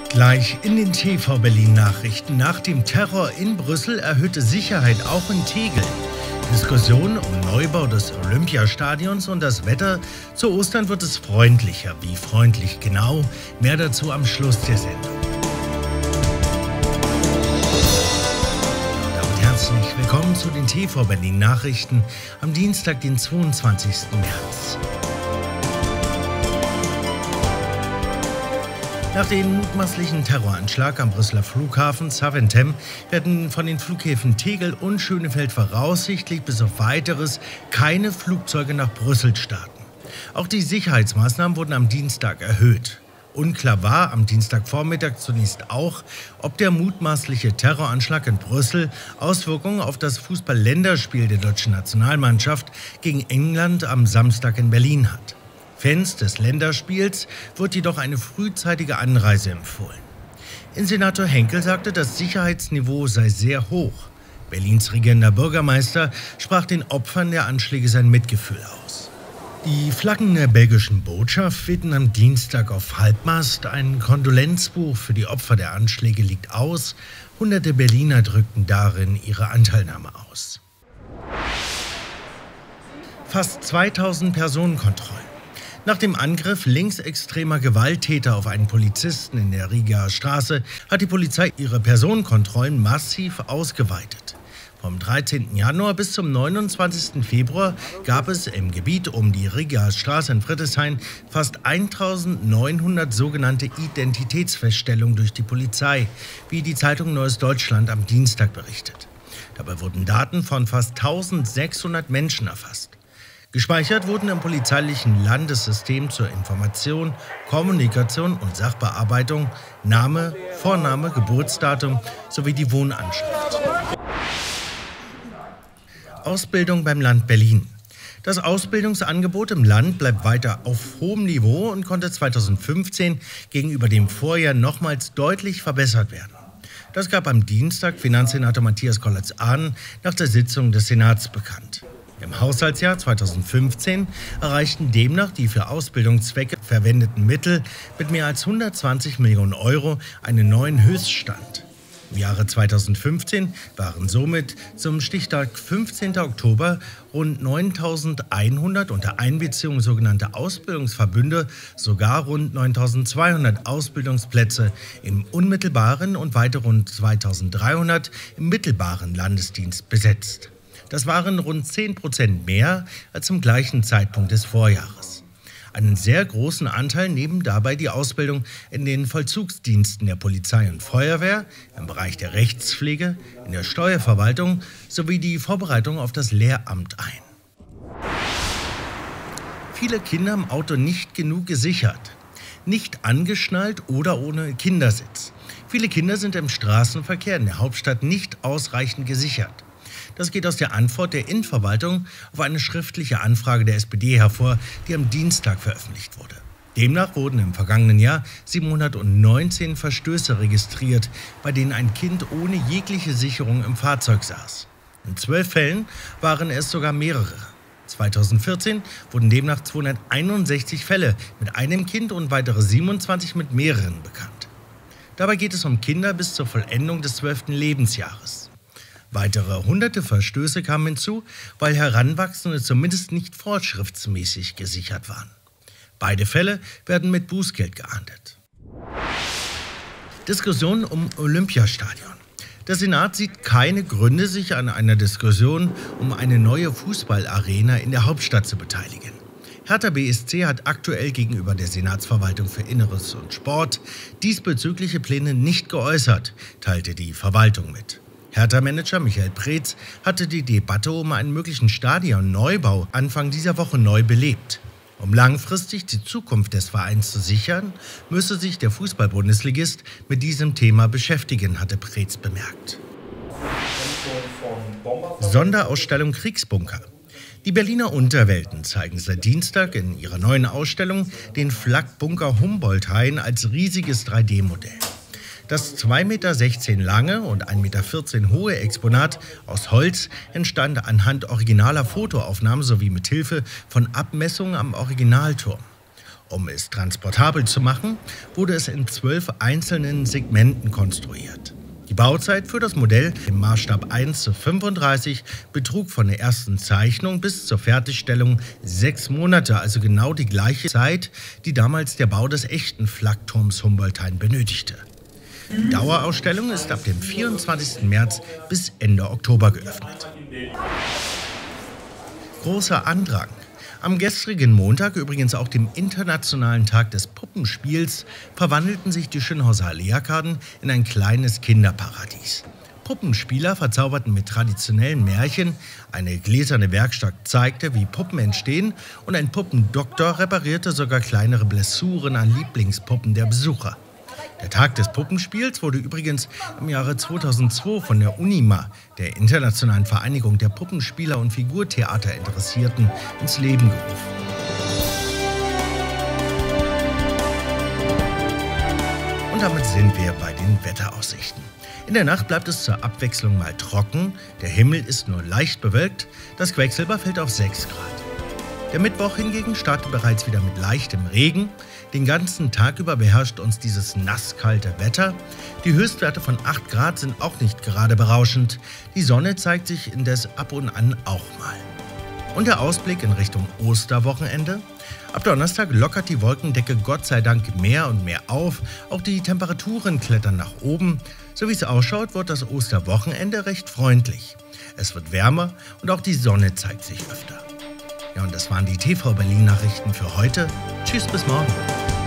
Gleich in den TV Berlin Nachrichten. Nach dem Terror in Brüssel erhöhte Sicherheit auch in Tegel. Diskussion um Neubau des Olympiastadions und das Wetter. Zu Ostern wird es freundlicher. Wie freundlich genau? Mehr dazu am Schluss der Sendung. Damit herzlich willkommen zu den TV Berlin Nachrichten am Dienstag, den 22. März. Nach dem mutmaßlichen Terroranschlag am Brüsseler Flughafen Zaventem werden von den Flughäfen Tegel und Schönefeld voraussichtlich bis auf Weiteres keine Flugzeuge nach Brüssel starten. Auch die Sicherheitsmaßnahmen wurden am Dienstag erhöht. Unklar war am Dienstagvormittag zunächst auch, ob der mutmaßliche Terroranschlag in Brüssel Auswirkungen auf das Fußball-Länderspiel der deutschen Nationalmannschaft gegen England am Samstag in Berlin hat. Fans des Länderspiels wird jedoch eine frühzeitige Anreise empfohlen. Innensenator Henkel sagte, das Sicherheitsniveau sei sehr hoch. Berlins regierender Bürgermeister sprach den Opfern der Anschläge sein Mitgefühl aus. Die Flaggen der belgischen Botschaft wehten am Dienstag auf Halbmast. Ein Kondolenzbuch für die Opfer der Anschläge liegt aus. Hunderte Berliner drückten darin ihre Anteilnahme aus. Fast 2000 Personenkontrollen. Nach dem Angriff linksextremer Gewalttäter auf einen Polizisten in der Rigaer Straße hat die Polizei ihre Personenkontrollen massiv ausgeweitet. Vom 13. Januar bis zum 29. Februar gab es im Gebiet um die Rigaer Straße in Friedrichshain fast 1900 sogenannte Identitätsfeststellungen durch die Polizei, wie die Zeitung Neues Deutschland am Dienstag berichtet. Dabei wurden Daten von fast 1600 Menschen erfasst. Gespeichert wurden im polizeilichen Landessystem zur Information, Kommunikation und Sachbearbeitung Name, Vorname, Geburtsdatum sowie die Wohnanschrift. Ausbildung beim Land Berlin. Das Ausbildungsangebot im Land bleibt weiter auf hohem Niveau und konnte 2015 gegenüber dem Vorjahr nochmals deutlich verbessert werden. Das gab am Dienstag Finanzsenator Matthias Kollatz-Ahnen nach der Sitzung des Senats bekannt. Im Haushaltsjahr 2015 erreichten demnach die für Ausbildungszwecke verwendeten Mittel mit mehr als 120 Millionen Euro einen neuen Höchststand. Im Jahre 2015 waren somit zum Stichtag 15. Oktober rund 9.100 unter Einbeziehung sogenannter Ausbildungsverbünde sogar rund 9.200 Ausbildungsplätze im unmittelbaren und weitere rund 2.300 im mittelbaren Landesdienst besetzt. Das waren rund 10% mehr als zum gleichen Zeitpunkt des Vorjahres. Einen sehr großen Anteil nehmen dabei die Ausbildung in den Vollzugsdiensten der Polizei und Feuerwehr, im Bereich der Rechtspflege, in der Steuerverwaltung sowie die Vorbereitung auf das Lehramt ein. Viele Kinder im Auto nicht genug gesichert, nicht angeschnallt oder ohne Kindersitz. Viele Kinder sind im Straßenverkehr in der Hauptstadt nicht ausreichend gesichert. Das geht aus der Antwort der Innenverwaltung auf eine schriftliche Anfrage der SPD hervor, die am Dienstag veröffentlicht wurde. Demnach wurden im vergangenen Jahr 719 Verstöße registriert, bei denen ein Kind ohne jegliche Sicherung im Fahrzeug saß. In 12 Fällen waren es sogar mehrere. 2014 wurden demnach 261 Fälle mit einem Kind und weitere 27 mit mehreren bekannt. Dabei geht es um Kinder bis zur Vollendung des 12. Lebensjahres. Weitere hunderte Verstöße kamen hinzu, weil Heranwachsende zumindest nicht vorschriftsmäßig gesichert waren. Beide Fälle werden mit Bußgeld geahndet. Diskussion um Olympiastadion. Der Senat sieht keine Gründe, sich an einer Diskussion um eine neue Fußballarena in der Hauptstadt zu beteiligen. Hertha BSC hat aktuell gegenüber der Senatsverwaltung für Inneres und Sport diesbezügliche Pläne nicht geäußert, teilte die Verwaltung mit. Hertha-Manager Michael Preetz hatte die Debatte um einen möglichen Stadionneubau Anfang dieser Woche neu belebt. Um langfristig die Zukunft des Vereins zu sichern, müsse sich der Fußball-Bundesligist mit diesem Thema beschäftigen, hatte Preetz bemerkt. Sonderausstellung Kriegsbunker. Die Berliner Unterwelten zeigen seit Dienstag in ihrer neuen Ausstellung den Flak-Bunker Humboldt-Hain als riesiges 3D-Modell. Das 2,16 Meter lange und 1,14 Meter hohe Exponat aus Holz entstand anhand originaler Fotoaufnahmen sowie mit Hilfe von Abmessungen am Originalturm. Um es transportabel zu machen, wurde es in 12 einzelnen Segmenten konstruiert. Die Bauzeit für das Modell im Maßstab 1:35 betrug von der ersten Zeichnung bis zur Fertigstellung 6 Monate, also genau die gleiche Zeit, die damals der Bau des echten Flakturms Humboldthain benötigte. Die Dauerausstellung ist ab dem 24. März bis Ende Oktober geöffnet. Großer Andrang. Am gestrigen Montag, übrigens auch dem Internationalen Tag des Puppenspiels, verwandelten sich die Schönhauser Allee-Arkaden in ein kleines Kinderparadies. Puppenspieler verzauberten mit traditionellen Märchen, eine gläserne Werkstatt zeigte, wie Puppen entstehen und ein Puppendoktor reparierte sogar kleinere Blessuren an Lieblingspuppen der Besucher. Der Tag des Puppenspiels wurde übrigens im Jahre 2002 von der UNIMA, der Internationalen Vereinigung der Puppenspieler und Figurtheaterinteressierten, ins Leben gerufen. Und damit sind wir bei den Wetteraussichten. In der Nacht bleibt es zur Abwechslung mal trocken, der Himmel ist nur leicht bewölkt, das Quecksilber fällt auf 6 Grad. Der Mittwoch hingegen startet bereits wieder mit leichtem Regen. Den ganzen Tag über beherrscht uns dieses nasskalte Wetter. Die Höchstwerte von 8 Grad sind auch nicht gerade berauschend. Die Sonne zeigt sich indes ab und an auch mal. Und der Ausblick in Richtung Osterwochenende? Ab Donnerstag lockert die Wolkendecke Gott sei Dank mehr und mehr auf. Auch die Temperaturen klettern nach oben. So wie es ausschaut, wird das Osterwochenende recht freundlich. Es wird wärmer und auch die Sonne zeigt sich öfter. Ja, und das waren die TV Berlin Nachrichten für heute. Tschüss, bis morgen.